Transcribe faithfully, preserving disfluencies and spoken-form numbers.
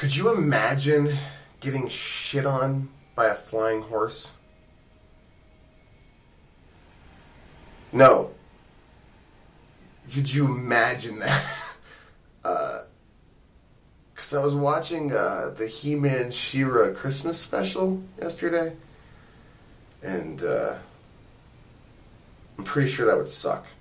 Could you imagine getting shit on by a flying horse? No. Could you imagine that? uh, Because I was watching uh, the He-Man She-Ra Christmas special yesterday, and uh, I'm pretty sure that would suck.